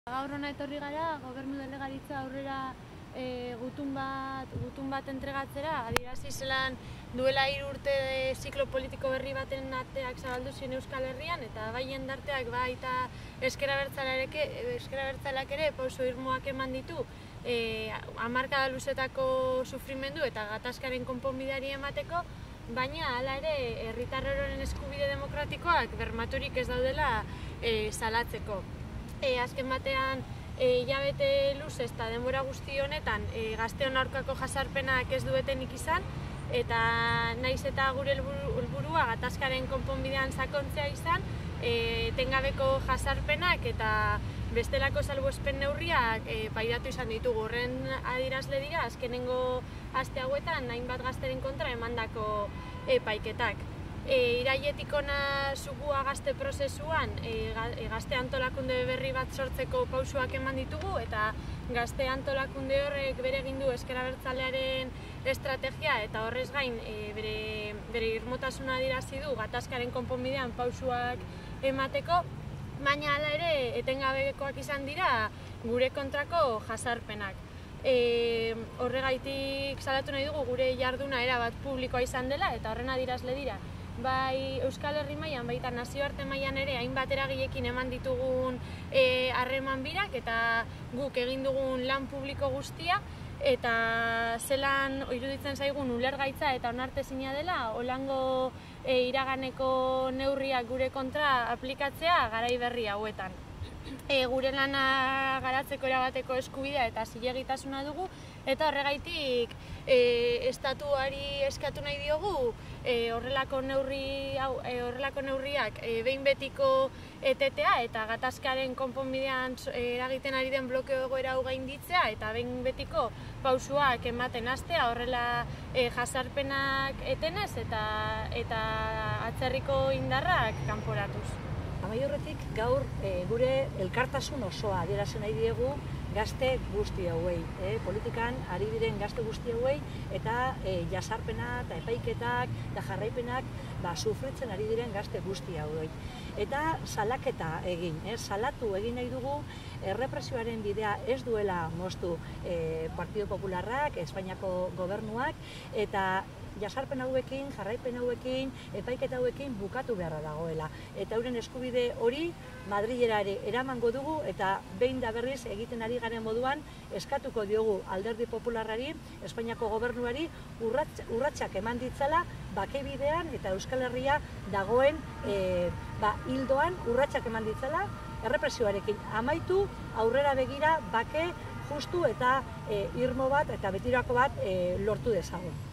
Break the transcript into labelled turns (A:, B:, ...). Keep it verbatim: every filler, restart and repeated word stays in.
A: Gaur hona etorri gara, gobernu delegaritza aurrera e, gutun bat, gutun bat entregatzera, adierazi zelan duela hiru urte de ziklo politiko berri baten ateak zabaldu ziren Euskal Herrian, eta bai jendarteak bai eta ezker abertzaleak ere pauso irmoak eman ditu e, hamarkada luzetako sufrimendu eta gatazkaren konponbideari emateko, baina hala ere herritarren eskubide demokratikoak bermaturik ez daudela e, salatzeko. E, azken batean, e, hilabete luze eta denbora guzti honetan e, gazteon aurkako jasarpenak ez duetenik izan, eta naiz eta gure helburua gatazkaren konponbidean sakontzea izan, e, etengabeko jasarpenak eta bestelako salbuespen neurriak e, pairatu izan ditugu. Horren adierazle dira azkenengo aste hauetan hainbat gazteren kontra emandako epaiketak. E, irailetik hona zugua gazte prozesuan e, gazte antolakunde berri bat sortzeko pausuak eman ditugu, eta gazte antolakunde horrek bere egin du ezker abertzalearen estrategia, eta horrez gain e, bere, bere irmotasuna adierazi du gatazkaren konponbidean pausuak emateko, baina hala ere etengabekoak izan dira gure kontrako jasarpenak. E, horregaitik salatu nahi dugu gure jarduna erabat publikoa izan dela, eta horren adierazle dira bai Euskal Herri mailan, baita nazioarte mailan ere hainbat eragileekin eman ditugun harreman birak eta guk egin dugun lan publiko guztia, eta zelan iruditzen zaigun ulergaitza eta onartezina dela holango e, iraganeko neurriak gure kontra aplikatzea garai berri hauetan. E, gure lana garatzeko erabateko eskubidea eta zilegitasuna dugu, eta horregaitik e, estatuari eskatu nahi diogu e, horrelako, neurri, hau, e, horrelako neurriak e, behin betiko etetea eta gatazkaren konponbidean e, eragiten ari den blokeo egoera hau gainditzea eta behin betiko pausuak ematen hastea, horrela e, jasarpenak etenez eta, eta atzerriko indarrak kanporatuz.
B: Amaiorretik gaur e, gure elkartasun osoa adierazi nahi diegu gazte guzti hauei, e, politikan ari diren gazte guzti hauei, eta e, jasarpena eta epaiketak eta jarraipenak ba, sufritzen ari diren gazte guzti hauei. Eta salaketa egin, e, salatu egin nahi dugu errepresioaren bidea ez duela moztu e, Partido Popularrak, Espainiako gobernuak, eta jasarpen hauekin, jarraipen hauekin, epaiketa hauekin bukatu beharra dagoela. Eta euren eskubide hori Madrilera ere eramango dugu, eta behin da berriz egiten ari garen moduan eskatuko diogu Alderdi Popularrari, Espainiako gobernuari urrats, urratsak eman ditzala bake bidean eta Euskal Herria dagoen e, ba, hildoan urratsak eman ditzala, errepresioarekin amaitu, aurrera begira bake justu eta e, irmo bat eta betirako bat e, lortu dezagun.